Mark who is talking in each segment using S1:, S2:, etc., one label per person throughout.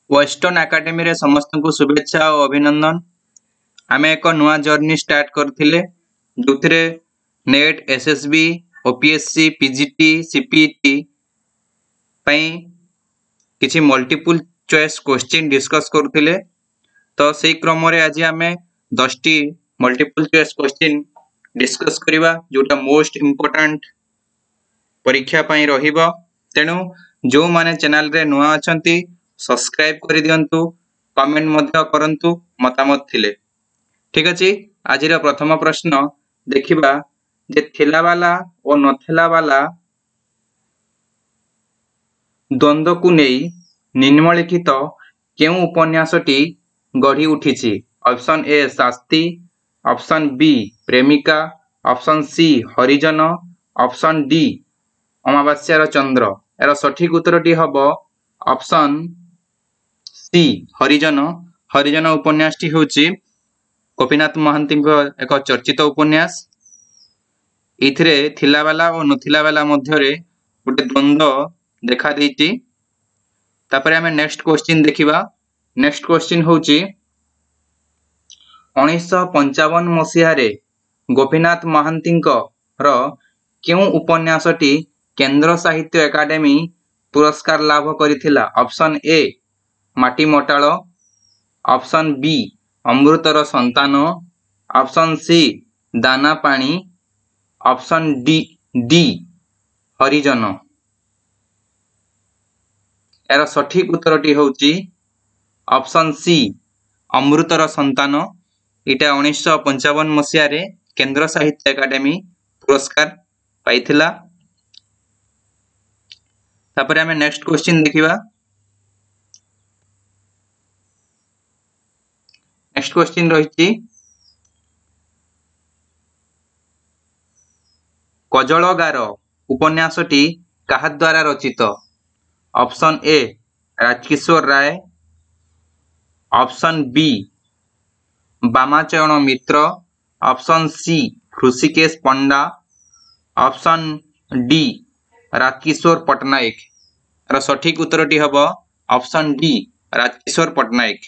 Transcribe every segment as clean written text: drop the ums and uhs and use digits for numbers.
S1: Western academy रे समस्त को शुभेच्छा और अभिनंदन। आमे एक नुआ जर्नी स्टार्ट करथिले जोथिरे NET SSB OPSC PGT CPT पई किछि मल्टीपल चॉइस क्वेश्चन डिस्कस करथिले। तो सेही क्रम रे आज आमे 10 टी मल्टीपल चॉइस क्वेश्चन डिस्कस करिवा जोटा मोस्ट इंपोर्टेंट परीक्षा पई रहिबो। तेनु जो माने चैनल रे नुआ अछंती सब्सक्राइब करि दियंतु, कमेंट मध्य करंतु मतामत थिले। ठीक अछि। आज प्रथम प्रश्न देखिबा जे थिला वाला और नथिला वाला द्वंद्व को नेई निम्नलिखित केउ उपन्यासटी गढ़ी उठिछि। Option A Shasti, option B Premika, option C Harijan, option D अमावास्यार चंद्र। एरा सठिक उत्तरटी हबो ऑप्शन सी हरिजन। हरिजन उपन्यासटी होछि गोपीनाथ महांती एक चर्चित उपन्यास। इथिरे थिला वाला और नथिला वाला मध्यरे गोटे द्वंद्व देखा देइछि। तापरे हमें नेक्स्ट क्वेश्चन देखिबा। नेक्स्ट क्वेश्चन होछि 1955 मसिया रे गोपीनाथ महांतींकर केउ उपन्यासटी केंद्र साहित्य एकाडेमी पुरस्कार लाभ करिथिला। ऑप्शन ए माटी मोटाळ, ऑप्शन बी अमृतर संतान, ऑप्शन सी दाना पानी, ऑप्शन डी हरिजन। एरा सठिक उत्तरटी होछि ऑप्शन सी अमृतर संतान। इटा 1955 मसिया रे केंद्र साहित्य एकाडेमी पुरस्कार पाइथिला। तापरे हमें नेक्स्ट क्वेश्चन देखिबा। नेक्स्ट क्वेश्चन रहिछि कजलगार उपन्यासटी काहा द्वारा रचित। Option A Rajkishore Ray, option B Bamacharan Mitra, option C Hrushikesh Panda, option D Rajkishore Patnaik. एरा सठिक उत्तरटी हबो ऑप्शन डी राजकिशोर पटनायक।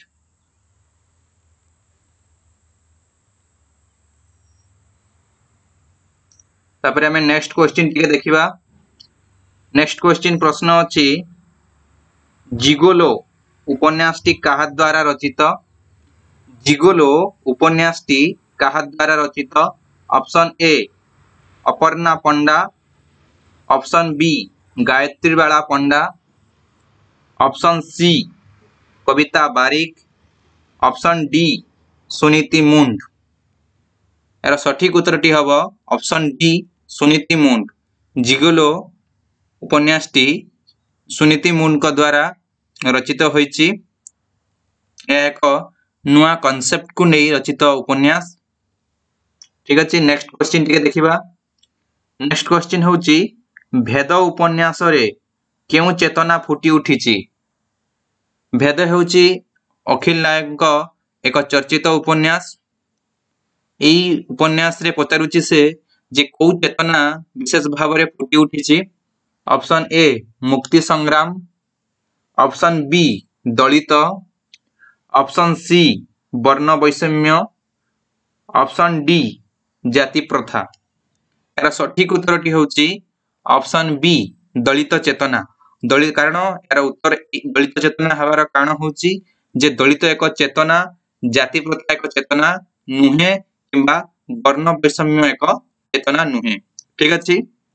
S1: तापरे हमें नेक्स्ट क्वेश्चन टिके देखिबा। नेक्स्ट क्वेश्चन प्रश्न अछि जिगोलो उपन्यासटी काहा द्वारा रचित। जिगोलो उपन्यासटी काहा द्वारा रचित। Option A Aparna Panda, option B Gayatri Bala Panda, option C Kabita Barik, option D Suniti Munda. एरा सठिक उत्तरटी हबो ऑप्शन डी सुनीति मुंड। जिगोलो उपन्यासटी सुनीति मुंड को द्वारा रचित होइछि। एक नुआ कांसेप्ट को नहीं रचित उपन्यास। ठीक अछि। नेक्स्ट क्वेश्चन टिके देखिबा। नेक्स्ट क्वेश्चन होछि भेद उपन्यास रे केउ चेतना फुटी उठिछि। भेद होछि अखिल नायक एक चर्चित उपन्यास। एई उपन्यास रे पचारुछि से जे को चेतना विशेष भाव रे फुटी उठिछि। Option A Mukti Sangram, option B Dalit, option C Varna Vaishamya, option D जाति प्रथा। एरा सठिक उत्तरटी होछि ऑप्शन बी दलित चेतना। दलित कारण एरा उत्तर दलित चेतना हवार कारण होछि जे दलित एक चेतना, जाति प्रथा एक चेतना नुहे किंबा वर्ण वैषम्य एक चेतना नुहे। ठीक अछि।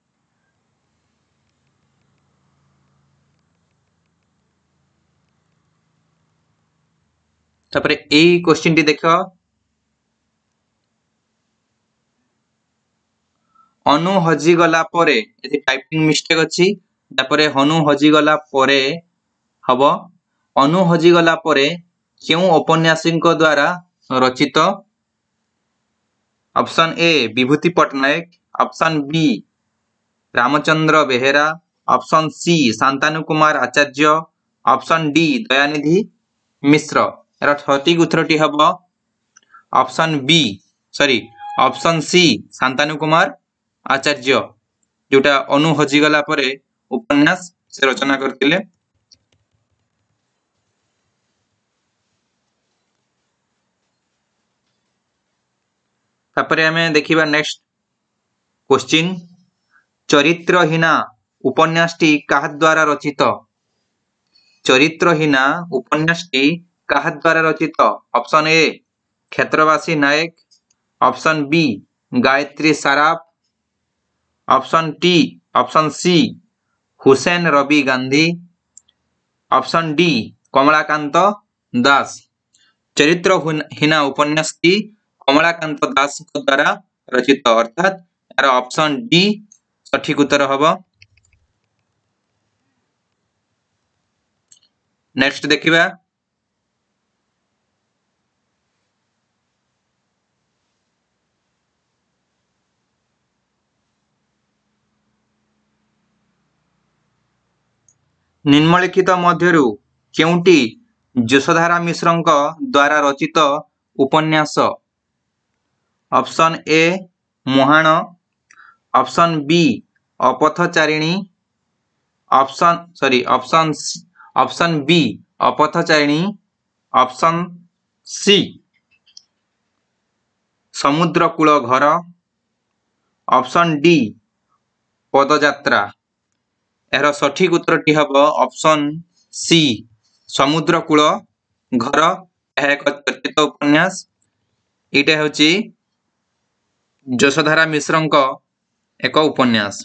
S1: तापरे एई क्वेश्चन टी देखो अनु हजी गला परे एति टाइपिंग मिस्टेक अछि। तापरे हनु हजी गला परे हबो अनु हजी गला परे केउ उपन्यासिक द्वारा रचित। Option A Bibhuti Patnaik, option B Ramchandra Behera, option C Shantanu Kumar Acharya, option D Dayanidhi Mishra. एरा सठिक उत्तरटी हबो option B option C Shantanu Kumar Acharya जोटा अनु हजिगला परे उपन्यास से रचना करथिले। तापर आमे देखिबा नेक्स्ट क्वेश्चन चरित्रहीना उपन्यासटी काहा द्वारा रचित चरित्रहीना उपन्यासटी काहा द्वारा रचित option A Kshetrabasi Nayak option B Gayatri Saraf option C Hussain Ravi Gandhi option D Kamalakanta Das Charitrahina उपन्यासटी कमलाकांत दास द्वारा रचित अर्थात यार ऑप्शन डी सठिक उत्तर हबो। नेक्स्ट देखिबा निम्नलिखित मध्यरु केउंटी यशोधारा मिश्रଙ୍କ द्वारा रचित उपन्यास option A Muhana option B Apathacharini option B Apathacharini option C Samudrakula Ghara option D पदयात्रा यार सठिक उत्तरटी हब ऑप्शन सी समुद्रकूल घर यह एक चर्चित उपन्यास इटा होची यशोधारा मिश्रଙ୍କ एक उपन्यास।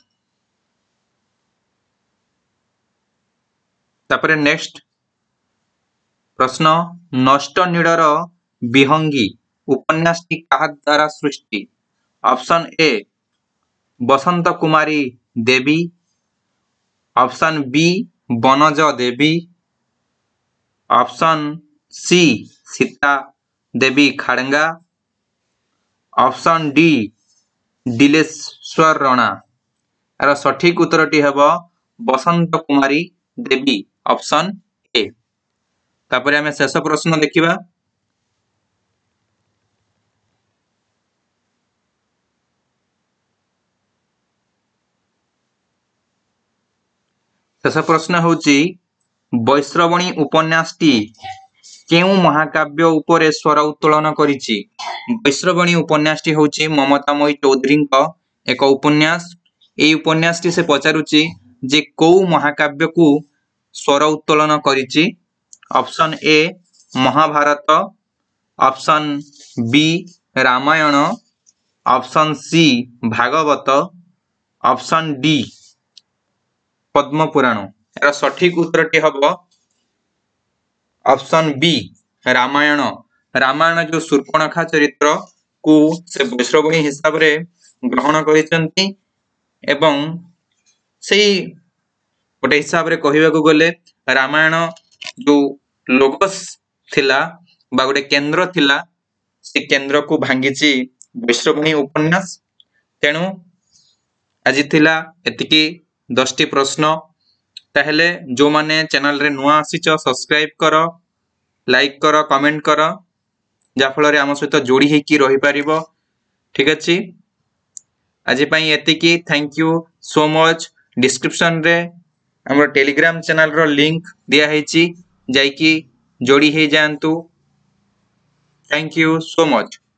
S1: तापर नेक्स्ट प्रश्न नष्ट नीडर विहंगी उपन्यासटी काहा द्वारा सृष्टि option A Basanta Kumari Devi option B Banaja Devi option C Sita Devi Khadanga option D Dileswar Rana यार सठिक उत्तरटी hub Basant Kumari Devi option A. तापर आमे शेष प्रश्न देखिबा शेष प्रश्न होची वैश्रवणी उपन्यासटी केउ महाकाव्य उपरे स्वर उत्तोलन करिछि वैश्रवणी उपन्यासटी होची ममतामयी चौधरी एक उपन्यास ए उपन्यासटी से पचारुछि जे को महाकाव्य को स्वर उत्तोलन करिछि option A Mahabharata option B Ramayana option C Bhagavata option D Padma Purana यार सठिक उत्तरटी हब ऑप्शन बी रामायण रामायण जो शूर्पणखा चरित्र को से वैश्रवणी हिसाब रे ग्रहण करिसंती एवं सेही गोटे हिसाब रे कहिबाकू गले रामायण जो लोगस थिला बा गोटे केंद्र थिला से केंद्र को भांगीची वैश्रवणी उपन्यास। तेणु आज थिला एतिकी 10टी प्रश्न ताहेले जो माने चैनल रे नुआ आसीच सब्सक्राइब करो लाइक करो कमेंट करो जाफल आम सहित जोड़ी होगी रही पारिबो ठीक अच्छी आज एतिकी thank you so much. Description रे हमर टेलीग्राम चैनल रो लिंक दिया हेची जाइकी जोड़ी हे जानतु। Thank you so much.